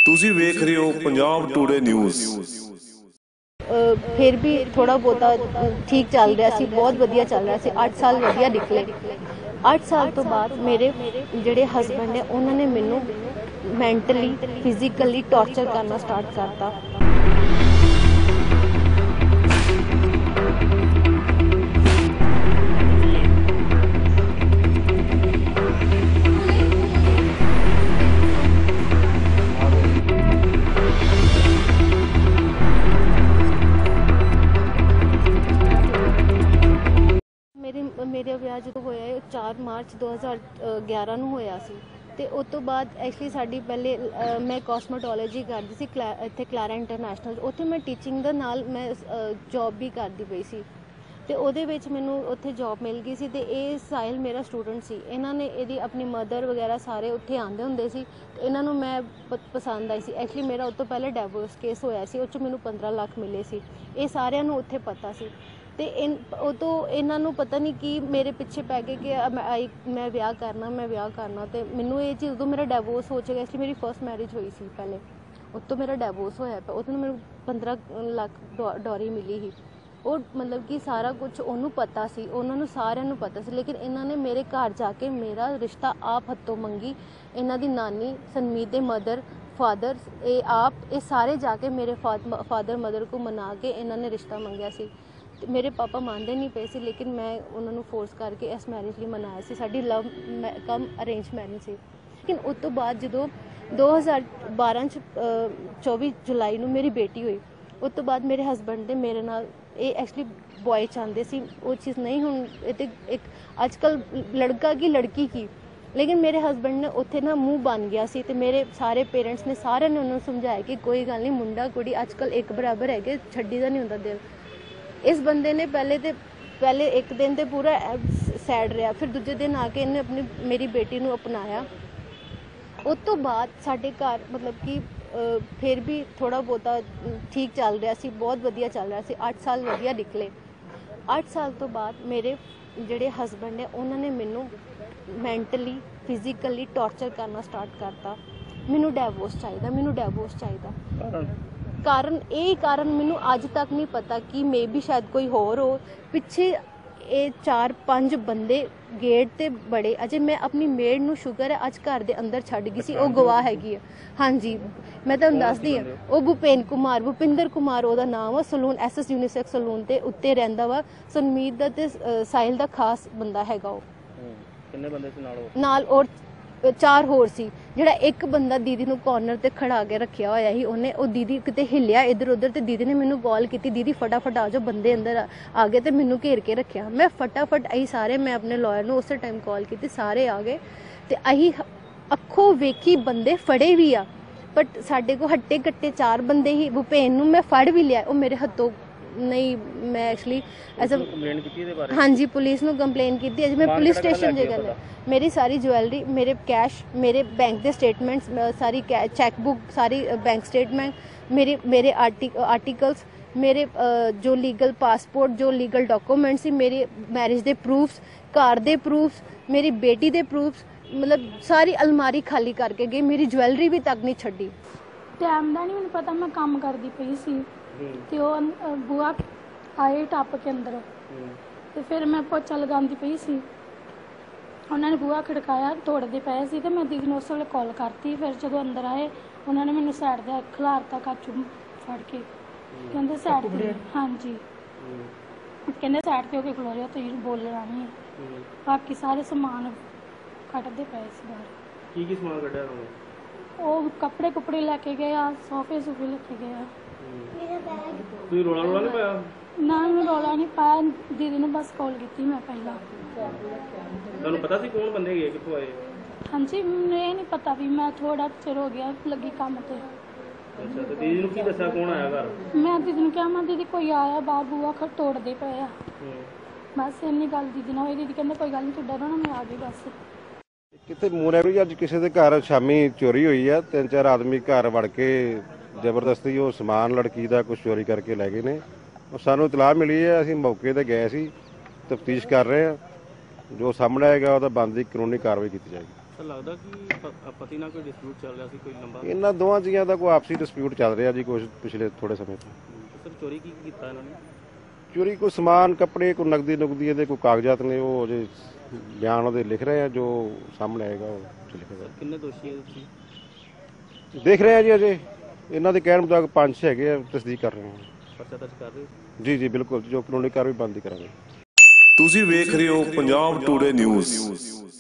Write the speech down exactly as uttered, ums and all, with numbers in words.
ਤੁਸੀਂ ਵੇਖ ਰਹੇ ਹੋ ਪੰਜਾਬ ਟੂਡੇ ਨਿਊਜ਼। फिर भी थोड़ा बहुता ठीक चल रहा सी, बहुत वधिया चल रहा सी। अठ साल वधिया निकले। अठ साल तो बाद मेरे जिहड़े हसबैंड ने उन्होंने मैनू मैंटली फिजिकली टॉर्चर करना स्टार्ट करता। मेरे विआह जो होया चार मार्च दो हज़ार ग्यारह नूं होया सी ते उस तो बाद एक्चुअली साडी पहले मैं कॉस्मेटोलॉजी करदी सी इत्थे क्लारा इंटरनैशनल। उत्थे मैं टीचिंग दे नाल मैं जॉब भी करदी पई सी ते ओहदे विच मैनूं उत्थे जॉब मिल गई सी ते इह साहिल मेरा स्टूडेंट सी। इन्हां ने इहदी अपनी मदर वगैरह सारे उत्थे आंदे हुंदे सी ते इन्हां नूं मैं पसंद आई सी। एक्चुअली मेरा उस तो पहले डिवोर्स केस होया सी, उस च मैनूं पंद्रह लाख मिले सी। इह सारिआं नूं उत्थे पता सी ते इन तो इन्हों पता नहीं कि मेरे पिछे पै गए कि मैं मैं विआह करना मैं विआह करना तो मैनू ये चीज़ उदों मेरा डिवोर्स हो चुका। इसलिए मेरी फर्स्ट मैरिज हुई सी पहले, उस तो मेरा डिवोर्स होया पे उस मैनू पंद्रह लाख डॉरी मिली ही। और मतलब कि सारा कुछ उन्होंने पता सी, उन्होंने सारिਆਂ पता सी। लेकिन इन्होंने मेरे घर जाके मेरा रिश्ता आप हत्थों मंगी। इन्हों की नानी सनमीत के मदर फादर ये आप ये सारे जाके मेरे फादर मदर को मना के इन्होंने रिश्ता मंगया सी। मेरे पापा मानते नहीं पे सी, लेकिन मैं उन्होंने फोर्स करके इस मैरिज लिए मनाया सी। साडी लव कम अरेंज मैरिज सी। लेकिन उस तो बाद जो दो हज़ार बारह च चौबी जुलाई नूं मेरी बेटी हुई, उस तो बाद मेरे हसबैंड ने मेरे नाल ये एक्चुअली बॉय चाहते सी। वो चीज़ नहीं हुण एक अजकल लड़का की लड़की की, लेकिन मेरे हसबैंड ने उत्थे ना मुँह बन गया सी ते मेरे सारे पेरेंट्स ने सारे ने उन्होंने समझाया कि कोई गल नहीं, मुंडा कुड़ी अजकल एक बराबर है, छड्डी दा नहीं हुंदा दिल। इस बंदे ने पहले तो पहले एक दिन तो पूरा सैड रहा, फिर दूजे दिन आके इन्हें अपनी मेरी बेटी को अपनाया। उस तो बाद साडे घर मतलब कि फिर भी थोड़ा बहुता ठीक चल रहा सी, बहुत वधिया चल रहा सी। अठ साल वधिया निकले। अठ साल तो बाद मेरे जिहड़े हसबैंड ने उन्होंने मैनू मैंटली फिजिकली टॉर्चर करना स्टार्ट करता। मैनू डिवोर्स चाहिए, मैनू डिवोर्स चाहिए। कारण यही कारण मैनू अज तक नहीं पता कि मे भी शायद कोई होर हो। पिछे ये चार पांच बंदे गेट ते बड़े, अजे मैं अपनी मेड नू शुगर है अज घर दे अंदर छड्ड गई सी, वो गवाह हैगी है। हाँ जी मैं तुहानूं दसदी हां, वो भूपेन कुमार भूपिंदर कुमार ओहदा नाम आ। Salon S S unisex salon ते उत्ते रहिंदा वा। सनमीत दा ते साहिल दा खास बंदा हैगा। वो किन्ने बंदे सी नाल? नाल और चार होर सी। जिहड़ा एक बंदा दीदी नूं कॉर्नर ते खड़ा के रखिया होया ही, उन्हें वो दीदी किते हिलिया इधर उधर ते दीदी ने मैनू कॉल की, दीदी फटाफट आ जाओ, बंदे अंदर आ गए ते मैनू घेर के रखिया। मैं फटाफट आई सारे मैं अपने लॉयर नूं उस टाइम कॉल की, सारे आ गए ते अही अखों वेखी बंदे फड़े भी आ। बट साडे को हट्टे कट्टे चार बंदे ही। भूपेन नूं मैं फड़ भी लिया, वो मेरे हथों नहीं। मैं एक्चुअली एज अ हाँ जी पुलिस नूं कंप्लेन की थी। अज मैं पुलिस स्टेशन जे गल मेरी सारी ज्वैलरी, मेरे कैश, मेरे बैंक के स्टेटमेंट्स, सारी चैकबुक, सारी बैंक स्टेटमेंट, मेरे मेरे आर्टिक आर्टिकल्स, मेरे जो लीगल पासपोर्ट, जो लीगल डॉक्यूमेंट्स सी, मेरे मैरिज के प्रूफ्स, घर के प्रूफ्स, मेरी बेटी के प्रूफ्स, मतलब सारी अलमारी खाली करके गई। मेरी ज्वैलरी भी तक नहीं छड्डी। टाइम का नहीं मैंने पता, मैं काम करती पई सी ते वो बुआ आए टप के अंदर ते फिर मैं पोचा लगाती पई सी। उन्होंने बुआ खड़काया, तोड़ते पे सी ते मैं दीदी ने उस वेले कॉल करती। फिर जो अंदर आए उन्होंने मैंने सैड दे खिलारता काचू फड़ के, कहते सैड ते हाँ जी कहते सैड ते होके खलो रहे हो, तुसीं बोलना नहीं। बाकी सारे समान कटते पे सी बाहर। की की समान कड्ढिया उन्होंने? वो कपड़े कुपड़े लैके गए आ, सोफे सूफे लेके गए आ। कोई रोला रोला नहीं पाया? ना मैं रोला नहीं पाया, दीदी ने बस कॉल की मैं पहला। तुहानूं पता सी कौन बंदे गए कित्थों आए? हाँ जी मैंने ये नहीं पता भी, मैं थोड़ा चिर हो गया लगी काम ते। अच्छा तो दीदी नूं की दस्सिया कौन आया घर? मैं दीदी ने कहा मैं दीदी कोई आया बाहर बुआ खड़ तोड़ते पे आ। बस इन्नी गल दीदी ने होई। दीदी कहते कोई गल नहीं तू डरो ना, मैं आ गई बस। कितने मूरे भी अज किसी के घर शामी चोरी हुई है। तीन चार आदमी घर वड़ के जबरदस्ती वो समान लड़की का कुछ चोरी करके लै गए ने। सानू इतलाह मिली है, असीं मौके ते गए सी, तफ्तीश कर रहे हैं। जो सामने आएगा वो बनदी कानूनी कार्रवाई की जाएगी। ਸਰ ਲੱਗਦਾ ਕਿ ਪ- ਪਤੀ ਨਾਲ ਕੋਈ ਡਿਸਪਿਊਟ ਚੱਲ ਰਿਹਾ ਸੀ ਕੋਈ ਲੰਬਾ? ਇਹਨਾਂ ਦੋਵਾਂ ਜੀਆਂ ਦਾ ਕੋਈ ਆਪਸੀ ਡਿਸਪਿਊਟ ਚੱਲ ਰਿਹਾ ਜੀ ਕੁਝ ਪਿਛਲੇ ਥੋੜੇ ਸਮੇਂ ਤੋਂ। ਸਰ ਚੋਰੀ ਕੀ ਕੀ ਕੀਤਾ ਇਹਨਾਂ ਨੇ? ਚੋਰੀ ਕੋਈ ਸਮਾਨ, ਕੱਪੜੇ, ਕੋਈ ਨਕਦੀ ਨੁਕਦੀ ਇਹਦੇ ਕੋਈ ਕਾਗਜ਼ਾਤ ਨੇ, ਉਹ ਅਜੇ ਬਿਆਨ ਉਹਦੇ ਲਿਖ ਰਹੇ ਆ, ਜੋ ਸਾਹਮਣੇ ਆਏਗਾ ਉਹ 'ਚ ਲਿਖੇਗਾ। ਕਿੰਨੇ ਦੋਸ਼ੀ ਹੈ ਤੁਸੀਂ? ਦੇਖ ਰਹੇ ਆ ਜੀ ਅਜੇ, ਇਹਨਾਂ ਦੇ ਕਹਿਣ ਮੁਤਾਬਕ ਪੰਜ ਛੇ ਹੈਗੇ ਆ, ਤਸਦੀਕ ਕਰ ਰਹੇ ਹਾਂ। ਪਰਚਾ ਦਰਜ ਕਰ ਰਹੇ ਹੋ? ਜੀ ਜੀ ਬਿਲਕੁਲ, ਜੋ ਕਾਨੂੰਨੀ ਕਾਰਵਾਈ ਬਣਦੀ ਕਰਾਂਗੇ। ਤੁਸੀਂ ਵੇਖ ਰਹੇ ਹੋ ਪੰਜਾਬ ਟੂਡੇ ਨਿਊਜ਼।